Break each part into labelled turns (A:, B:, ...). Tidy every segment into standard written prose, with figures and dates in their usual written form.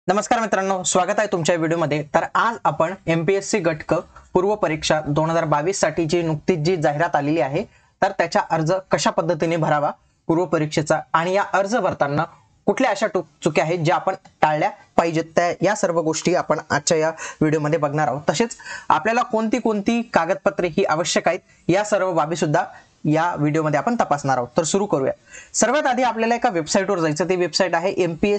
A: नमस्कार मित्रांनो, स्वागत आहे तुमच्या व्हिडिओमध्ये। तर आज आपण एमपीएससी गटक पूर्व परीक्षा 2022 साठी जी नुकतीच जी जाहिरात आलेली आहे, तर त्याचा अर्ज कशा पद्धतीने भरावा पूर्व परीक्षेचा आणि या अर्ज भरताना कुठल्या अशा चुक्या आहेत ज्या आपण टाळल्या पाहिजेत, त्या या सर्व गोष्टी आपण आजच्या या व्हिडिओमध्ये बघणार आहोत। तसेच आपल्याला कोणती कोणती कागदपत्रे ही आवश्यक आहेत या सर्व बाबी सुद्धा या व्हिडिओमध्ये आपण तपासणार आहोत। तर सुरू करूया। सर्वात आधी आपल्याला एका वेबसाईटवर जायचं, ती वेबसाईट आहे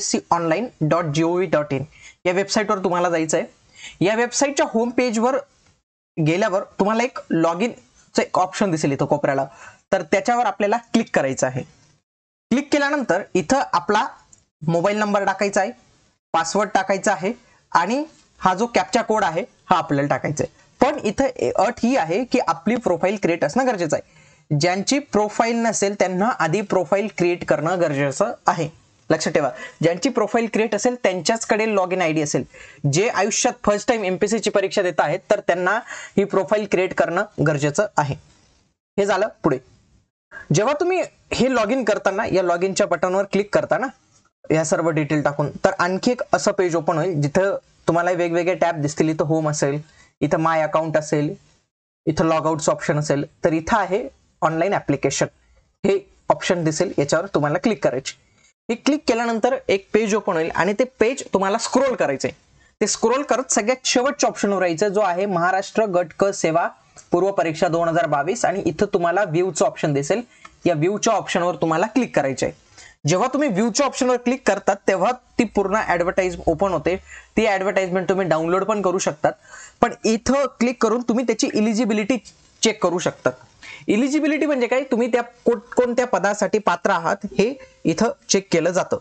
A: mpsconline.gov.in। या वेबसाईटवर तुम्हाला जायचं आहे। या वेबसाईटच्या होम पेजवर गेल्यावर तुम्हाला एक लॉग इनचं एक ऑप्शन दिसेल इथं कोपऱ्याला, तर त्याच्यावर आपल्याला क्लिक करायचं आहे। क्लिक केल्यानंतर इथं आपला मोबाईल नंबर टाकायचा आहे, पासवर्ड टाकायचा आहे आणि हा जो कॅप्चा कोड आहे हा आपल्याला टाकायचा आहे। पण इथं अट ही आहे की आपली प्रोफाईल क्रिएट असणं गरजेचं आहे। ज्यांची प्रोफाईल नसेल त्यांना आधी प्रोफाईल क्रिएट करणं गरजेचं आहे। लक्षात ठेवा, ज्यांची प्रोफाईल क्रिएट असेल त्यांच्याचकडे लॉग इन आयडी असेल। जे आयुष्यात फर्स्ट टाइम एमपीएससी ची परीक्षा देत आहेत तर त्यांना ही प्रोफाईल क्रिएट करणं गरजेचं आहे। हे झालं। पुढे जेव्हा तुम्ही हे लॉग इन करताना या लॉग इनच्या बटनवर क्लिक करताना या सर्व डिटेल टाकून, तर आणखी एक असं पेज ओपन होईल जिथं तुम्हाला वेगवेगळे टॅब दिसतील। इथं होम असेल, इथं माय अकाउंट असेल, इथं लॉग आउटचं ऑप्शन असेल, तर इथं आहे ऑनलाईन ऍप्लिकेशन हे ऑप्शन दिसेल, याच्यावर तुम्हाला क्लिक करायचे। हे क्लिक केल्यानंतर एक पेज ओपन होईल आणि ते पेज तुम्हाला स्क्रोल करायचंय। ते स्क्रोल करत सगळ्यात शेवटच्या ऑप्शनवर यायचं, जो आहे महाराष्ट्र गट क सेवा पूर्व परीक्षा 2022 आणि इथं तुम्हाला व्ह्यूचं ऑप्शन दिसेल। या व्ह्यूच्या ऑप्शनवर तुम्हाला क्लिक करायचं आहे। जेव्हा तुम्ही व्ह्यूच्या ऑप्शनवर क्लिक करतात तेव्हा ती पूर्ण ऍडव्हर्टाइज ओपन होते। ती ऍडव्हर्टाइजमेंट तुम्ही डाउनलोड पण करू शकतात, पण इथं क्लिक करून तुम्ही त्याची इलिजिबिलिटी चेक करू शकतात। इलिजिबिलिटी म्हणजे काय, तुम्ही त्या कोणत्या पदासाठी पात्र आहात हे इथं चेक केलं जातं।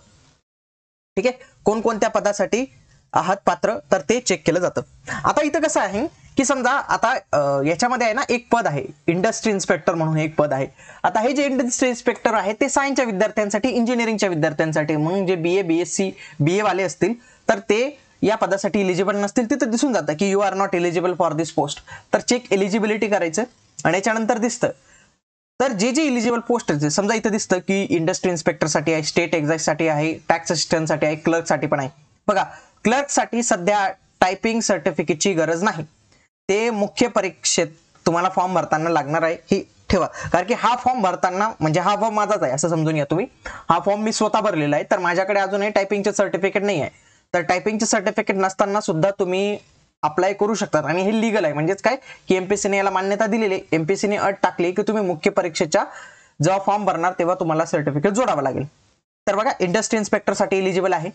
A: ठीक आहे, कोणकोणत्या पदासाठी आहात पात्र तर ते चेक केलं जातं। आता इथं कसं आहे की समजा आता याच्यामध्ये आहे ना एक पद आहे इंडस्ट्री इन्स्पेक्टर म्हणून एक पद आहे। आता हे जे इंडस्ट्री इन्स्पेक्टर आहे ते सायन्सच्या विद्यार्थ्यांसाठी, इंजिनिअरिंगच्या विद्यार्थ्यांसाठी, म्हणून जे बीए बीएससी बीए वाले असतील तर ते या पदासाठी इलिजिबल नसतील। तिथं दिसून जातं की you are not eligible for this post, तर चेक एलिजिबिलिटी करायचं आणि याच्यानंतर दिसतं तर जे जे इलिजिबल पोस्ट आहे, समजा इथं दिसतं की इंडस्ट्री इन्स्पेक्टर साठी आहे, स्टेट एक्झाइज साठी आहे, टॅक्स असिस्टंट साठी आहे, क्लर्क साठी पण आहे। बघा, क्लर्क साठी सध्या टायपिंग सर्टिफिकेटची गरज नाही, ते मुख्य परीक्षेत तुम्हाला फॉर्म भरताना लागणार आहे हे ठेवा। कारण की हा फॉर्म भरताना म्हणजे हा फॉर्म माझाच आहे असं समजून घ्या तुम्ही। हा फॉर्म मी स्वतः भरलेला आहे, तर माझ्याकडे अजूनही टायपिंगचे सर्टिफिकेट नाही आहे। तर टायपिंगचे सर्टिफिकेट नसताना सुद्धा तुम्ही अप्लाय करू शकतात आणि हे लीगल आहे। म्हणजेच काय की एमपीएससीने याला मान्यता दिलेली आहे। एमपीएससीने अट टाकली की तुम्ही मुख्य परीक्षेच्या जेव्हा फॉर्म भरणार तेव्हा तुम्हाला सर्टिफिकेट जोडावं लागेल। तर बघा, इंडस्ट्री इन्स्पेक्टर साठी एलिजिबल आहे,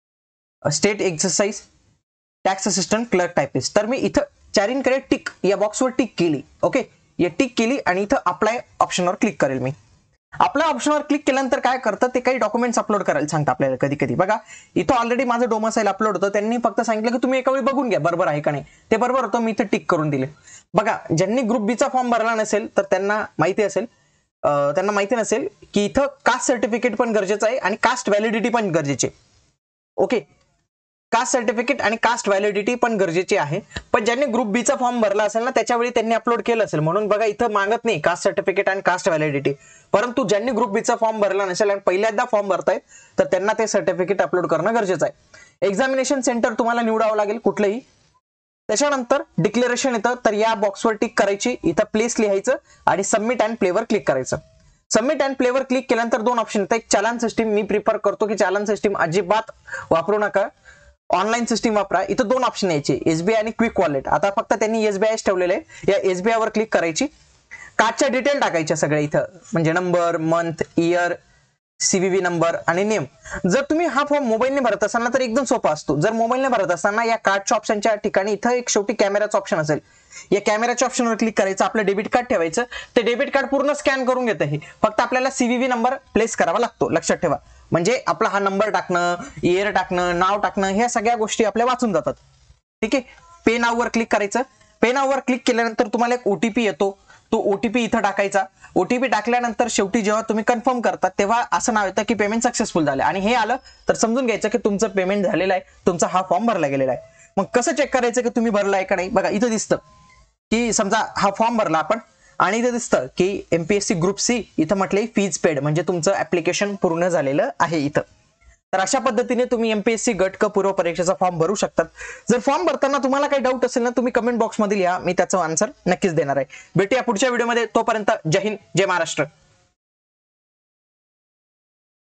A: state excise, tax assistant, clerk, typist. तर मी इथं चारींकडे टिक या बॉक्सवर टिक केली। ओके, या टिक केली आणि इथं अप्लाय ऑप्शनवर क्लिक करेल मी। आपल्या ऑप्शनवर क्लिक केल्यानंतर काय करतं, ते काही डॉक्युमेंट्स अपलोड करायला सांगतं आपल्याला कधी कधी। बघा, इथं ऑलरेडी माझं डोमसाईल अपलोड होतं, त्यांनी फक्त सांगितलं की तुम्ही एका वेळी बघून घ्या बरोबर आहे का नाही। ते बरोबर होतं, मी इथं टिक करून दिले। बघा, ज्यांनी ग्रुप बी चा फॉर्म भरला नसेल तर त्यांना माहिती नसेल की इथं कास्ट सर्टिफिकेट पण गरजेचं आहे आणि कास्ट व्हॅलिडिटी पण गरजेची आहे। ओके, कास्ट सर्टिफिकेट आणि कास्ट व्हॅलिडिटी पण गरजेची आहे। पण ज्यांनी ग्रुप बी चा फॉर्म भरला असेल ना त्याच्यावेळी त्यांनी अपलोड केलं असेल, म्हणून बघा इथं मागत नाही कास्ट सर्टिफिकेट आणि कास्ट व्हॅलिडिटी। परंतु ज्यांनी ग्रुप बी चा फॉर्म भरला नसेल आणि पहिल्यांदा फॉर्म भरतायत तर त्यांना ते सर्टिफिकेट अपलोड करणं गरजेचं आहे। एक्झामिनेशन सेंटर तुम्हाला निवडावं लागेल कुठलंही। त्याच्यानंतर डिक्लेरेशन येतं, तर या बॉक्सवर टिक करायची, इथं प्लेस लिहायचं आणि सबमिट अँड प्लेवर क्लिक करायचं। सबमिट अँड प्लेवर क्लिक केल्यानंतर दोन ऑप्शन येतात, एक चालान सिस्टीम। मी प्रिफर करतो की चालान सिस्टीम अजिबात वापरू नका, ऑनलाईन सिस्टीम वापरा। इथं दोन ऑप्शन यायचे, एसबीआय आणि क्विक वॉलेट। आता फक्त त्यांनी एसबीआय ठेवलेलं आहे, या एसबीआय वर क्लिक करायची, कार्डच्या डिटेल टाकायच्या सगळ्या इथं, म्हणजे number, month, year, CVV number आणि नेम। जर तुम्ही हा फॉर्म मोबाईलने भरत असाल ना तर एकदम सोपा असतो। जर मोबाईलने भरत असताना या कार्डच्या ऑप्शनच्या ठिकाणी इथं एक शेवटी कॅमेराचं ऑप्शन असेल, या कॅमेराच्या ऑप्शनवर क्लिक करायचं, आपलं डेबिट कार्ड ठेवायचं, ते डेबिट कार्ड पूर्ण स्कॅन करून घेतं हे। फक्त आपल्याला सीव्हीव्ही नंबर प्लेस करावा लागतो, लक्षात ठेवा। म्हणजे आपला हा नंबर टाकणं, इयर टाकणं, नाव टाकणं, ह्या सगळ्या गोष्टी आपल्या वाचून जातात। ठीक आहे, पे नाव वर क्लिक करायचं। पे नाव वर क्लिक केल्यानंतर तुम्हाला एक ओटीपी येतो, तो ओटीपी इथं टाकायचा। ओटीपी टाकल्यानंतर शेवटी जेव्हा तुम्ही कन्फर्म करता तेव्हा असं नाव येतं की पेमेंट सक्सेसफुल झालं, आणि हे आलं तर समजून घ्यायचं की तुमचं पेमेंट झालेलं आहे, तुमचा हा फॉर्म भरला गेलेला आहे। मग कसं चेक करायचं की तुम्ही भरलाय का नाही, बघा इथं दिसतं की समजा हा फॉर्म भरला आपण आणि इथं दिसतं की एमपीएससी ग्रुप सी, इथं म्हटलंय फीज पेड, म्हणजे तुमचं ऍप्लिकेशन पूर्ण झालेलं आहे इथं। तर अशा पद्धतीने तुम्ही एमपीएससी गट क पूर्व परीक्षेचा फॉर्म भरू शकतात. जर फॉर्म भरताना तुम्हाला काही डाऊट असेल ना, तुम्ही कमेंट बॉक्समध्ये लिहा, मी त्याचं आन्सर नक्कीच देणार आहे. भेटूया पुढच्या व्हिडिओमध्ये. तोपर्यंत जय हिंद, जय महाराष्ट्र.